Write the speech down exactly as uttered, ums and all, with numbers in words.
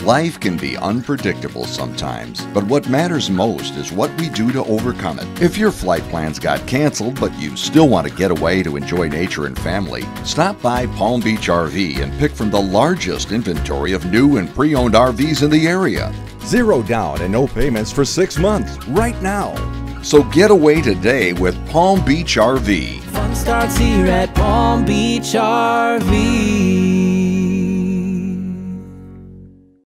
Life can be unpredictable sometimes, but what matters most is what we do to overcome it. If your flight plans got canceled, but you still want to get away to enjoy nature and family, stop by Palm Beach R V and pick from the largest inventory of new and pre-owned R Vs in the area. Zero down and no payments for six months right now. So get away today with Palm Beach R V. Fun starts here at Palm Beach R V.